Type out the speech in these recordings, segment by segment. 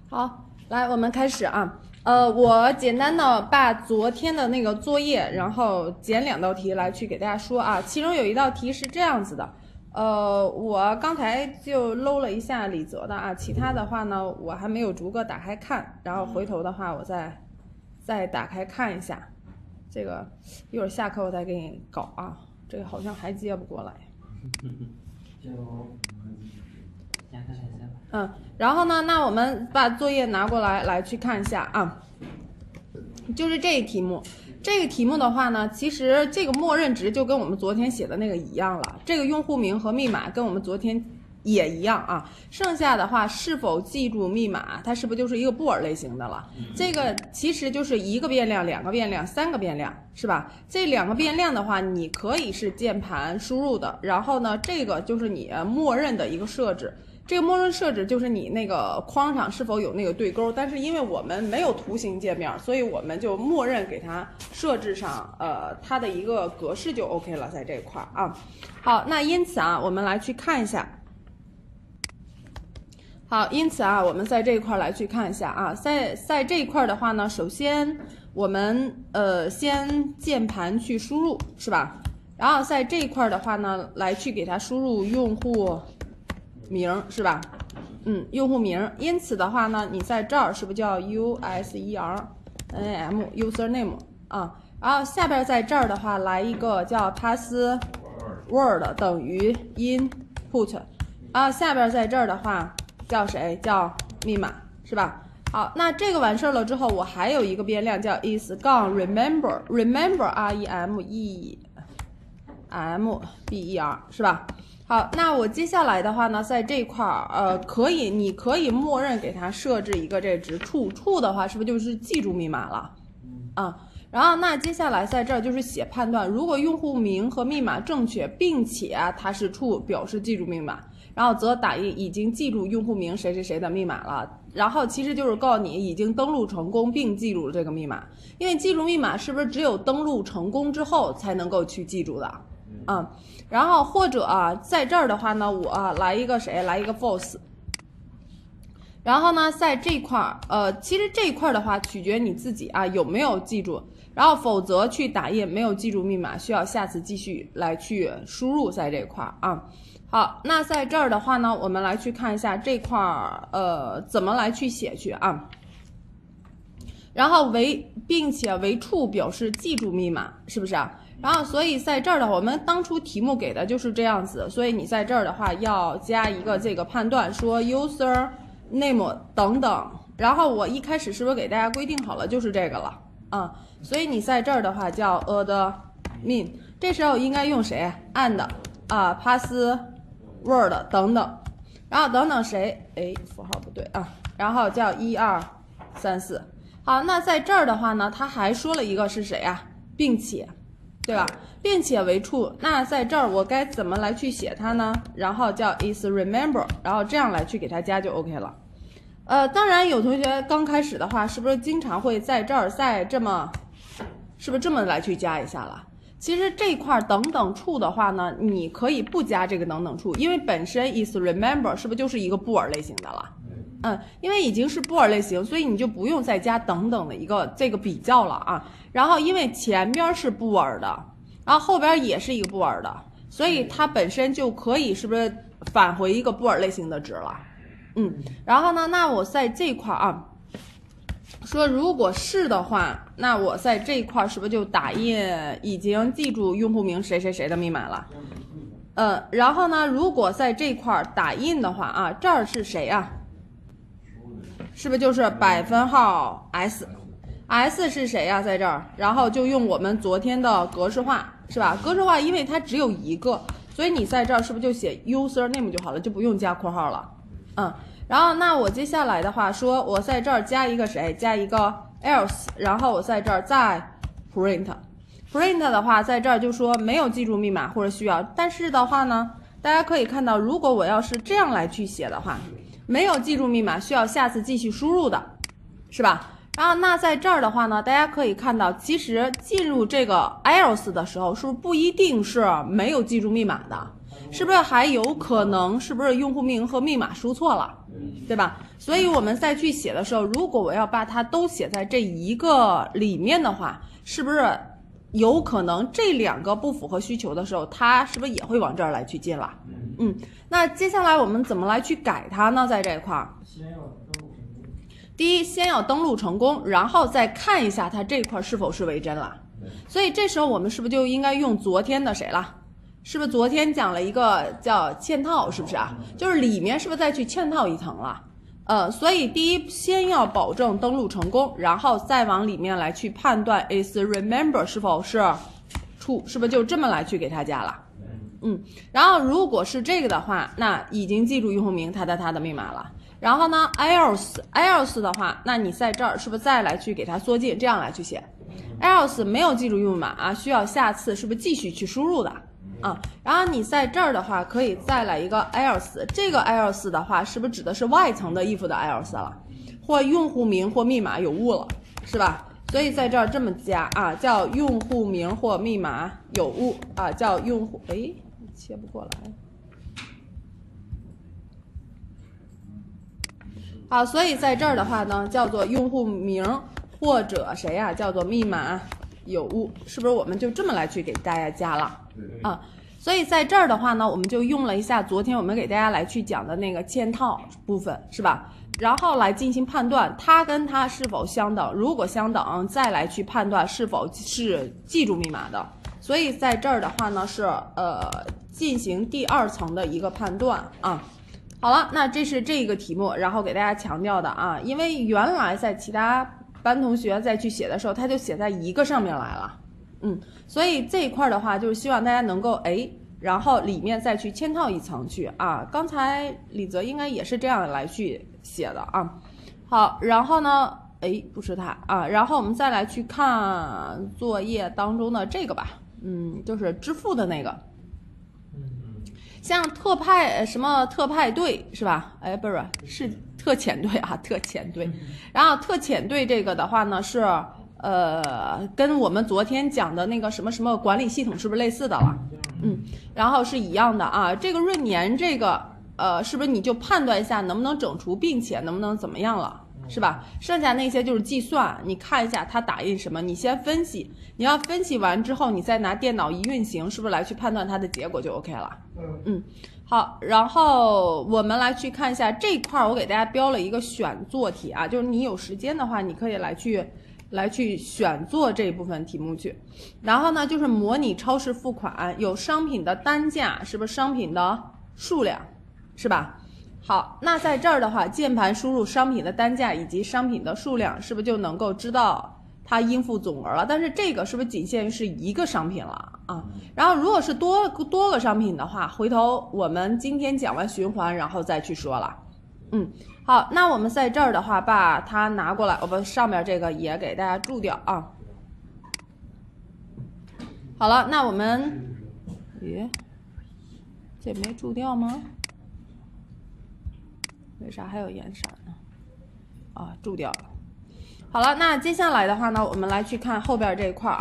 好，来，我们开始啊。我简单的把昨天的那个作业，然后捡2道题来去给大家说啊。其中有一道题是这样子的，我刚才就搂了一下李泽的啊，其他的话呢，我还没有逐个打开看，然后回头的话我再打开看一下。这个一会儿下课我再给你搞啊，这个好像还接不过来。然后呢，那我们把作业拿过来去看一下啊，就是这个题目。这个题目的话呢，其实这个默认值就跟我们昨天写的那个一样了，这个用户名和密码跟我们昨天也一样啊。剩下的话，是否记住密码，它是不是就是一个布尔类型的了？这个其实就是1个变量、2个变量、3个变量，是吧？这2个变量的话，你可以是键盘输入的，然后呢，这个就是你默认的一个设置。这个默认设置就是你那个框上是否有那个对勾，但是因为我们没有图形界面，所以我们就默认给它设置上它的一个格式就 OK 了，在这一块啊。好，那因此啊，我们来去看一下。好，因此啊，我们在这一块来去看一下啊，在这一块的话呢，首先我们先键盘去输入，是吧？然后在这一块的话呢，来去给它输入用户名，是吧？用户名。因此的话呢，你在这儿是不是叫 username username 啊？然后下边在这儿的话来一个叫 password 等于 input 啊，下边在这儿的话叫谁？叫密码，是吧？好，那这个完事儿了之后，我还有一个变量叫 is-remember remember 是吧？好，那我接下来的话呢，在这块儿，你可以默认给它设置一个这值 true 的话，是不是就是记住密码了？然后那接下来在这儿就是写判断，如果用户名和密码正确，并且它是 true 表示记住密码，然后则打印已经记住用户名谁谁谁的密码了。然后其实就是告诉你已经登录成功并记住了这个密码，因为记住密码是不是只有登录成功之后才能够去记住的？然后或者在这儿的话呢，我来一个谁？来一个 false。然后呢，在这块其实这一块的话取决你自己有没有记住，然后否则去打印没有记住密码，需要下次继续来去输入在这块啊。好，那在这儿的话呢，我们来去看一下这块怎么来去写去啊。然后并且为 true 表示记住密码，是不是啊？然后所以在这儿的话，我们当初题目给的就是这样子，所以你在这儿的话要加一个这个判断，说 user name 等等。然后我一开始是不是给大家规定好了就是这个了所以你在这儿的话叫 admin， 这时候应该用谁 and password 等等，然后等等谁符号不对然后叫1 2 3 4。好，那在这儿的话呢，他还说了一个是谁并且，对吧？并且为 true， 那在这儿我该怎么来去写它呢？然后叫 is-remember， 然后这样来去给它加就 OK 了。当然有同学刚开始的话，是不是经常会在这儿再这么，是不是这么来去加一下了？其实这块等等处的话呢，你可以不加这个等等处，因为本身 is-remember 是不是就是一个布尔类型的了？因为已经是布尔类型，所以你就不用再加等等的一个这个比较了然后因为前边是布尔的，然后后边也是一个布尔的，所以它本身就可以是不是返回一个布尔类型的值了？然后呢，那我在这块说如果是的话，那我在这一块是不是就打印已经记住用户名谁谁谁的密码了？然后呢，如果在这块打印的话这儿是谁是不是就是%S 是谁在这儿，然后就用我们昨天的格式化，是吧？格式化因为它只有一个，所以你在这儿是不是就写 username 就好了，就不用加括号了。然后那我接下来的话说，我在这儿加一个谁？加一个 else， 然后我在这儿再 print 的话，在这儿就说没有记住密码或者需要，但是的话呢，大家可以看到，如果我要是这样来去写的话，没有记住密码需要下次继续输入的，是吧？然后那在这儿的话呢，大家可以看到，其实进入这个 else 的时候，是不是不一定是没有记住密码的？ 是不是还有可能是不是用户名和密码输错了，对吧？所以我们再去写的时候，如果我要把它都写在这一个里面的话，是不是有可能这2个不符合需求的时候，它是不是也会往这儿来去进了？那接下来我们怎么来去改它呢？在这一块儿，第一，先要登录成功，然后再看一下它这块是否是为真了。所以这时候我们是不是就应该用昨天的谁了？是不是昨天讲了一个叫嵌套，是不是啊？就是里面是不是再去嵌套一层了？所以第一，先要保证登录成功，然后再往里面来去判断 is remember 是否是 true， 是不是就这么来去给它加了？然后如果是这个的话，那已经记住用户名它的密码了。然后呢 else 的话，那你在这儿是不是再来去给它缩进，这样来去写 else 没有记住用户码啊，需要下次是不是继续去输入的然后你在这儿的话可以再来一个 else， 这个 else 的话是不是指的是外层的 if 的 else 了，或用户名或密码有误了，是吧？所以在这儿这么加叫用户名或密码有误叫用户切不过来。好，所以在这儿的话呢，叫做用户名或者谁呀？叫做密码有误，是不是我们就这么来去给大家加了所以在这儿的话呢，我们就用了一下昨天我们给大家来去讲的那个嵌套部分，是吧？然后来进行判断它跟它是否相等，如果相等，再来去判断是否是记住密码的。所以在这儿的话呢，是进行第2层的一个判断好了，那这是这个题目，然后给大家强调的因为原来在其他班同学再去写的时候，他就写在一个上面来了，所以这一块的话，就是希望大家能够然后里面再去嵌套一层去刚才李泽应该也是这样来去写的好，然后呢，不是它然后我们再来去看作业当中的这个吧，就是支付的那个。像特派队是吧？不是，是特遣队特遣队。然后特遣队这个的话呢是跟我们昨天讲的那个什么什么管理系统是不是类似的了？然后是一样的这个闰年这个是不是你就判断一下能不能整除，并且能不能怎么样了？是吧？剩下那些就是计算，你看一下它打印什么，你先分析，你要分析完之后，你再拿电脑一运行，是不是来去判断它的结果就 OK 了？好，然后我们来去看一下这块，我给大家标了一个选做题就是你有时间的话，你可以来去选做这部分题目去。然后呢，就是模拟超市付款，有商品的单价，是不是商品的数量，是吧？好，那在这儿的话，键盘输入商品的单价以及商品的数量，是不是就能够知道它应付总额了？但是这个是不是仅限于是一个商品了然后如果是多个商品的话，回头我们今天讲完循环，然后再去说了。好，那我们在这儿的话，把它拿过来，我们上面这个也给大家注掉好了，那我们这没注掉吗？为啥还有颜色呢？注掉了。好了，那接下来的话呢，我们来去看后边这一块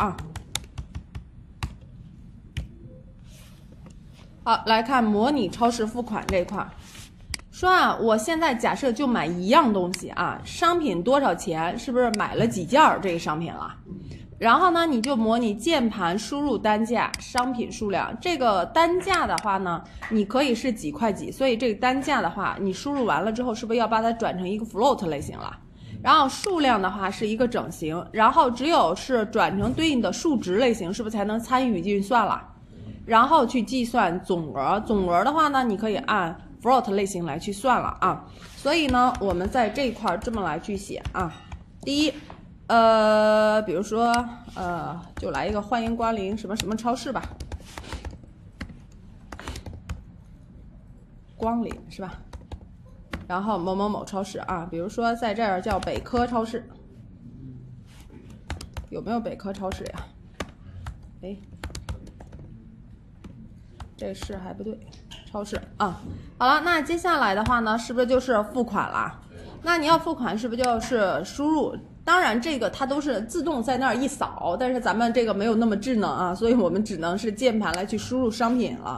好，来看模拟超市付款这一块。说我现在假设就买一样东西商品多少钱，是不是买了几件这个商品了？然后呢，你就模拟键盘输入单价、商品数量。这个单价的话呢，你可以是几块几，所以这个单价的话，你输入完了之后，是不是要把它转成一个 float 类型了？然后数量的话是一个整形，然后只有是转成对应的数值类型，是不是才能参与运算了？然后去计算总额，总额的话呢，你可以按 float 类型来去算了所以呢，我们在这块这么来去写第一。比如说就来一个欢迎光临什么什么超市吧，光临是吧？然后某某某超市比如说在这儿叫北科超市，有没有北科超市呀？这是还不对，超市好了，那接下来的话呢，是不是就是付款了？那你要付款，是不是就是输入？当然这个它都是自动在那儿一扫，但是咱们这个没有那么智能所以我们只能是键盘来去输入商品了。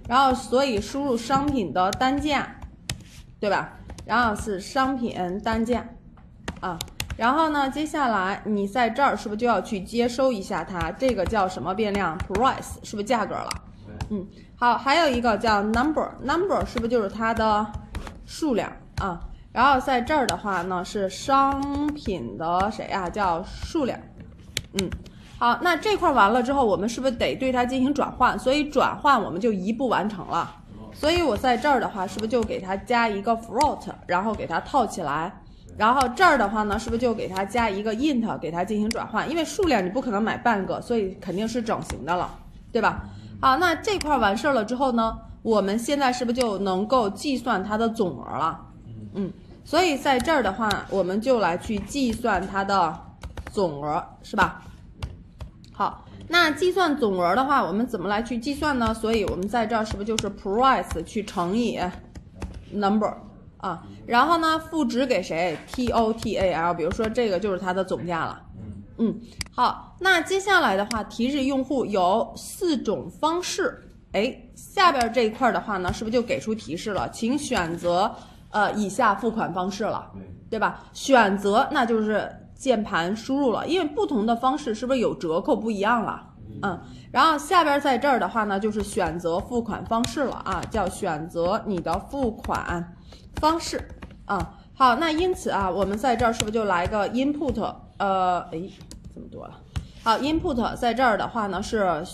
然后所以输入商品的单价，对吧？然后是商品单价啊。然后呢，接下来你在这儿是不是就要去接收一下它？这个叫什么变量 ？price 是不是价格了？好，还有一个叫 number 是不是就是它的数量啊？然后在这儿的话呢是商品的谁啊？叫数量。好，那这块完了之后，我们是不是得对它进行转换？所以转换我们就一步完成了。所以我在这儿的话，是不是就给它加一个 float， 然后给它套起来？然后这儿的话呢，是不是就给它加一个 int， 给它进行转换？因为数量你不可能买半个，所以肯定是整形的了，对吧？好，那这块完事儿了之后呢，我们现在是不是就能够计算它的总额了？所以在这儿的话，我们就来去计算它的总额，是吧？好，那计算总额的话，我们怎么来去计算呢？所以我们在这儿是不是就是 price 去乘以 number 啊？然后呢，赋值给谁 ？total， 比如说这个就是它的总价了。好，那接下来的话，提示用户有4种方式。下边这一块的话呢，是不是就给出提示了？请选择以下付款方式了，对吧？选择那就是键盘输入了，因为不同的方式是不是有折扣不一样了？然后下边在这儿的话呢，就是选择付款方式了啊，叫选择你的付款方式啊。好，那因此啊，我们在这儿是不是就来个 input？这么多了。好 ，input 在这儿的话呢是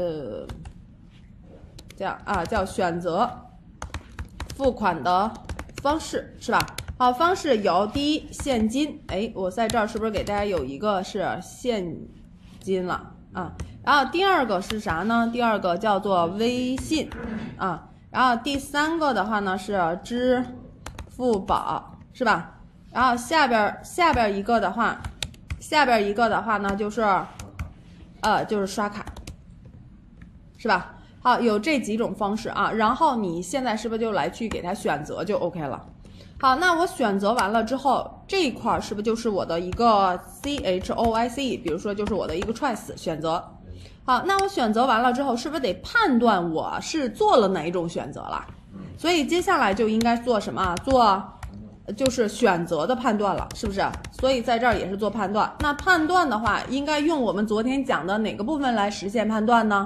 这样啊，叫选择付款的方式是吧？好，方式有第一现金，我在这儿是不是给大家有一个是现金了啊？然后第二个是啥呢？第二个叫做微信啊，然后第三个的话呢是支付宝是吧？然后下边一个的话呢就是刷卡是吧？好，有这几种方式啊，然后你现在是不是就来去给它选择就 OK 了？好，那我选择完了之后，这一块是不是就是我的一个 choice？ 比如说就是我的一个 choice 选择。好，那我选择完了之后，是不是得判断我是做了哪一种选择了？所以接下来就应该做什么？做就是选择的判断了，是不是？所以在这儿也是做判断。那判断的话，应该用我们昨天讲的哪个部分来实现判断呢？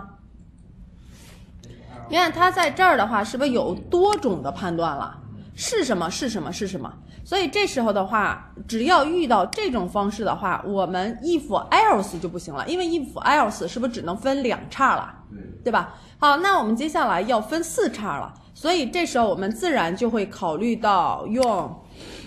你看它在这儿的话，是不是有多种的判断了？是什么？是什么？是什么？所以这时候的话，只要遇到这种方式的话，我们 if else 就不行了，因为 if else 是不是只能分2叉了，对吧？好，那我们接下来要分4叉了，所以这时候我们自然就会考虑到用，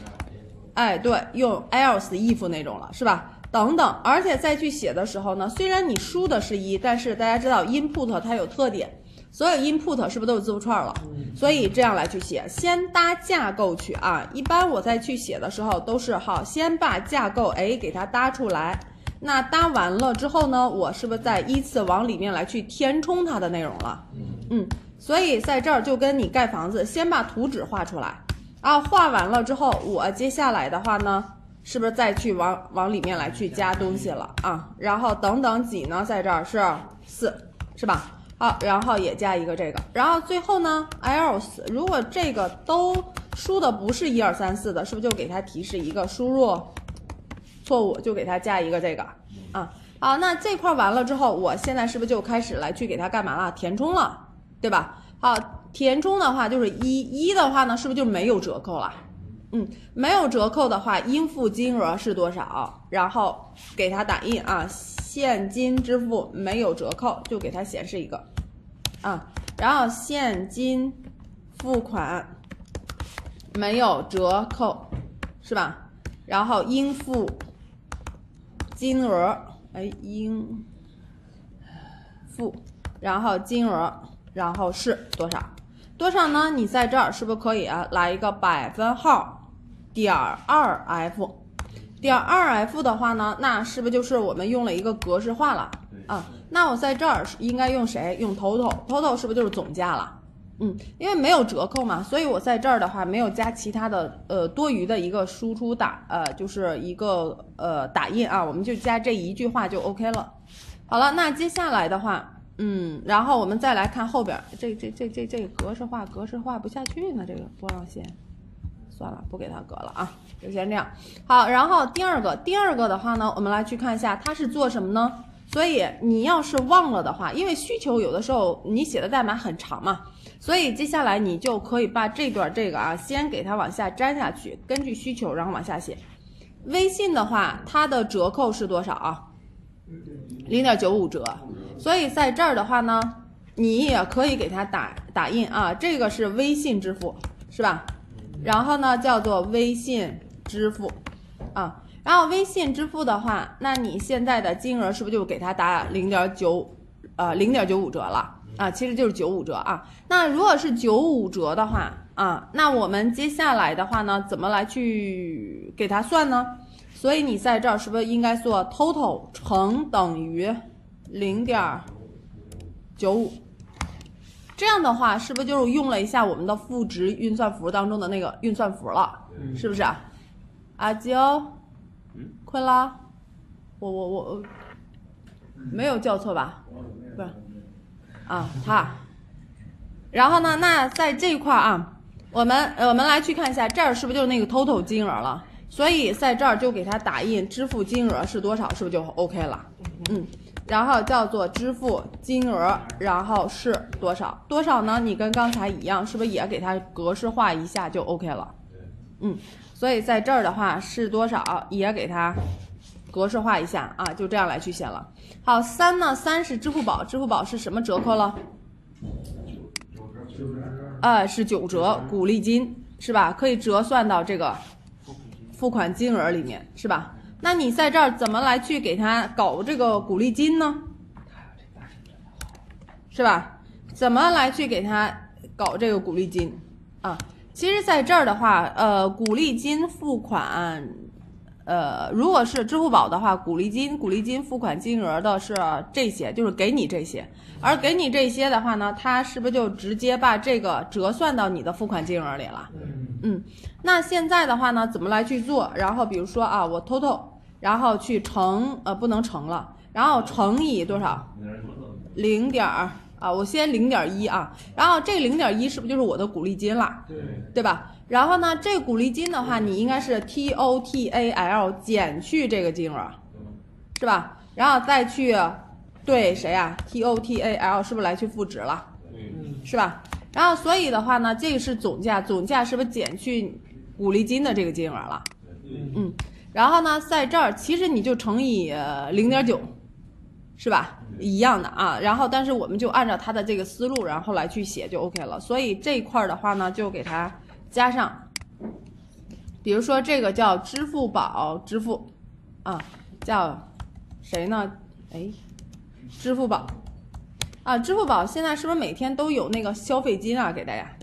用 else if 那种了，是吧？等等，而且再去写的时候呢，虽然你输的是1，但是大家知道 input 它有特点。所有 input 是不是都有字符串了？所以这样来去写，先搭架构去啊。一般我在去写的时候都是先把架构给它搭出来。那搭完了之后呢，我是不是再依次往里面来去填充它的内容了？所以在这儿就跟你盖房子，先把图纸画出来啊。画完了之后，我接下来的话呢，是不是再去往里面来去加东西了啊？然后等等几呢，在这儿是4，是吧？好，然后也加一个这个，然后最后呢 else 如果这个都输的不是1、2、3、4的，是不是就给它提示一个输入错误，就给它加一个这个啊？好，那这块完了之后，我现在是不是就开始来去给它干嘛了？填充了，对吧？好，填充的话就是1的话呢，是不是就没有折扣了？没有折扣的话，应付金额是多少？然后给它打印啊，现金支付没有折扣，就给它显示一个啊。然后现金付款没有折扣，是吧？然后应付金额，应付，然后金额，然后是多少？多少呢？你在这儿是不是可以来一个%2f 点 2f 的话呢，那是不是就是我们用了一个格式化了啊？那我在这儿应该用谁？用 total 是不是就是总价了？因为没有折扣嘛，所以我在这儿的话没有加其他的多余的一个输出就是一个打印啊，我们就加这一句话就 OK 了。好了，那接下来的话， 然后我们再来看后边，这个格式化不下去呢，这个波浪线，算了，不给它格了啊，就先这样。好，然后第二个的话呢，我们来去看一下它是做什么呢？所以你要是忘了的话，因为需求有的时候你写的代码很长嘛，所以接下来你就可以把这段这个啊，先给它往下粘下去，根据需求然后往下写。微信的话，它的折扣是多少啊？0.95折。所以在这儿的话呢，你也可以给它打印啊，这个是微信支付，是吧？然后呢，叫做微信支付啊。然后微信支付的话，那你现在的金额是不是就给它打0.95折了啊？其实就是95折啊。那如果是95折的话啊，那我们接下来的话呢，怎么来去给它算呢？所以你在这儿是不是应该做 total 乘等于0.95？这样的话是不是就是用了一下我们的赋值运算符当中的那个运算符了？是不是啊？阿娇，困了？我没有叫错吧？不是啊，他。然后呢，那在这一块啊，我们来去看一下，这儿是不是就是那个 total 金额了？所以在这儿就给它打印支付金额是多少，是不是就 OK 了？然后叫做支付金额，然后是多少？多少呢？你跟刚才一样，是不是也给它格式化一下就 OK 了？所以在这儿的话是多少，也给它格式化一下啊，就这样来去写了。好，3呢？3是支付宝，支付宝是什么折扣了？是9折，鼓励金是吧？可以折算到这个付款金额里面是吧？那你在这儿怎么来去给他搞这个鼓励金呢？是吧？怎么来去给他搞这个鼓励金啊？其实在这儿的话，鼓励金付款，如果是支付宝的话，鼓励金付款金额的是这些，就是给你这些，而给你这些的话呢，它是不是就直接把这个折算到你的付款金额里了？那现在的话呢，怎么来去做？然后比如说啊，我 total， 然后去乘，不能乘了，然后乘以多少我先0.1啊，然后这0.1是不是就是我的鼓励金了？对吧？然后呢，这鼓励金的话，你应该是 total 减去这个金额，是吧？然后再去对谁啊 ？total 是不是来去赋值了？是吧？然后所以的话呢，这个是总价，总价是不是减去鼓励金的这个金额了？然后呢，在这儿其实你就乘以0.9，是吧？一样的啊。然后但是我们就按照它的这个思路，然后来去写就 OK 了。所以这一块的话呢，就给它加上，比如说这个叫支付宝支付啊，叫谁呢？支付宝。支付宝现在是不是每天都有那个消费金啊？给大家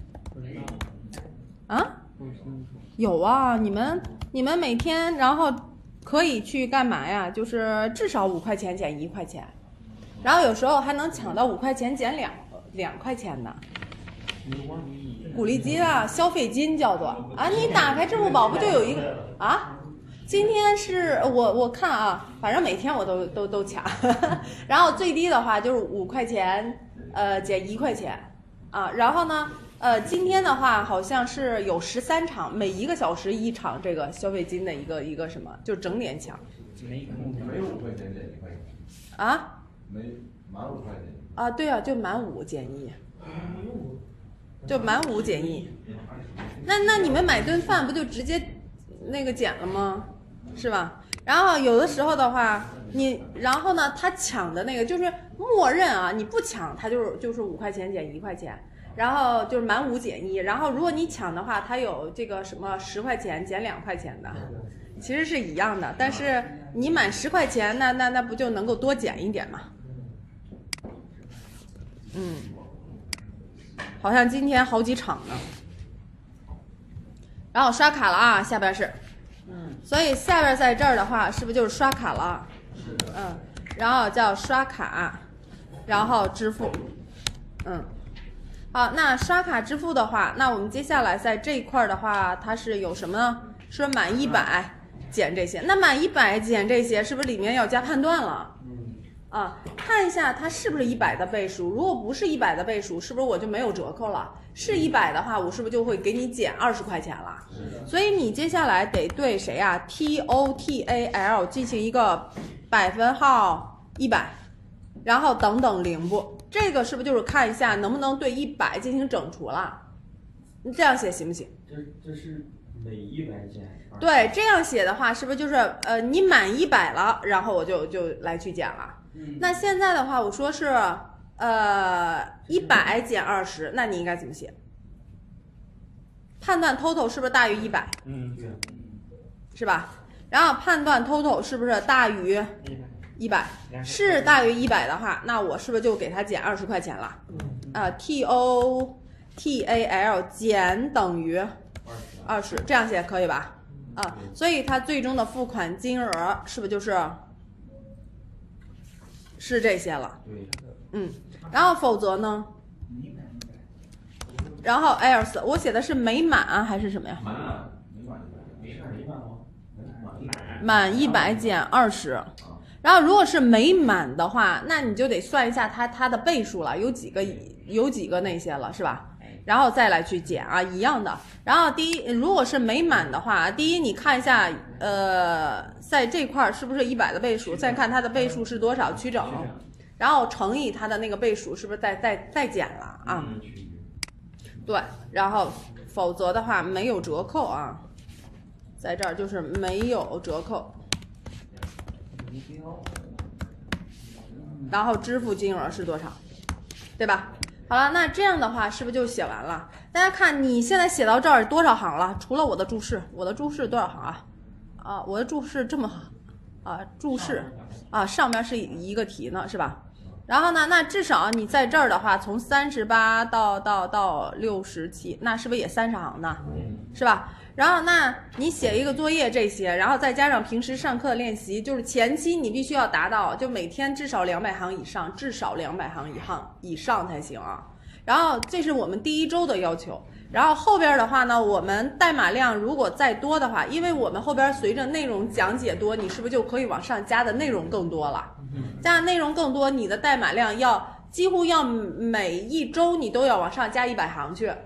有啊，你们每天然后可以去干嘛呀？就是至少5块钱减1块钱，然后有时候还能抢到5块钱减2块钱的鼓励金啊，消费金叫做啊。你打开支付宝不就有一个啊？今天是我看啊，反正每天我都抢，然后最低的话就是5块钱，减1块钱啊。然后呢，今天的话好像是有13场，每1个小时1场这个消费金的一个什么，就整点抢。没5块钱减1块钱啊？没满5块钱啊？对啊，就满5减1，就满5减1。那你们买顿饭不就直接那个减了吗？是吧？然后有的时候的话，然后呢，他抢的那个就是默认啊，你不抢，他就是5块钱减1块钱，然后就是满5减1，然后如果你抢的话，它有这个什么10块钱减2块钱的，其实是一样的，但是你满10块钱，那不就能够多减一点嘛？好像今天好几场呢。然后刷卡了啊，下边是。所以下边在这儿的话，是不是就是刷卡了？然后叫刷卡，然后支付。好，那刷卡支付的话，那我们接下来在这一块的话，它是有什么呢？说满100减这些，那满100减这些，是不是里面要加判断了？ 啊，看一下它是不是100的倍数。如果不是100的倍数，是不是我就没有折扣了？是100的话，我是不是就会给你减20块钱了？所以你接下来得对谁呀？total 进行一个100%，然后等等零步，这个是不是就是看一下能不能对100进行整除了？你这样写行不行？ 这是每100减20。 对，这样写的话，是不是就是你满100了，然后我就来去减了？那现在的话，我说是100减20，那你应该怎么写？判断 total 是不是大于100？是吧？然后判断 total 是不是大于100？是大于100的话，那我是不是就给它减20块钱了？total 减等于20，这样写可以吧？所以它最终的付款金额是不是是这些了？然后否则呢？然后 else 我写的是没满还是什么呀？满100减20。然后如果是没满的话，那你就得算一下它的倍数了，有几个那些了，是吧？然后再来去减啊，一样的。然后如果是没满的话，第一你看一下，在这块是不是100的倍数，再看它的倍数是多少，取整，然后乘以它的那个倍数，是不是再减了啊？对，然后否则的话没有折扣啊，在这儿就是没有折扣。然后支付金额是多少，对吧？好了，那这样的话是不是就写完了？大家看你现在写到这儿多少行了？除了我的注释，我的注释多少行啊？我的注释这么注释上面是一个题呢，是吧？然后呢，那至少你在这儿的话，从38到67，那是不是也30行呢？是吧？然后那你写一个作业这些，然后再加上平时上课的练习，就是前期你必须要达到，就每天至少200行以上，至少200行以上才行啊。然后这是我们第1周的要求。然后后边的话呢，我们代码量如果再多的话，因为我们后边随着内容讲解多，你是不是就可以往上加的内容更多了？加内容更多，你的代码量几乎要每1周你都要往上加100行去。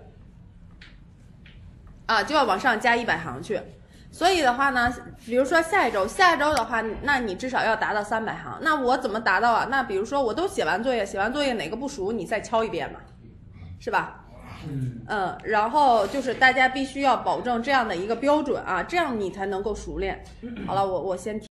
就要往上加100行去，所以的话呢，比如说下一周的话，那你至少要达到300行。那我怎么达到啊？那比如说我都写完作业哪个不熟，你再敲一遍嘛，是吧？然后就是大家必须要保证这样的一个标准啊，这样你才能够熟练。好了，我先。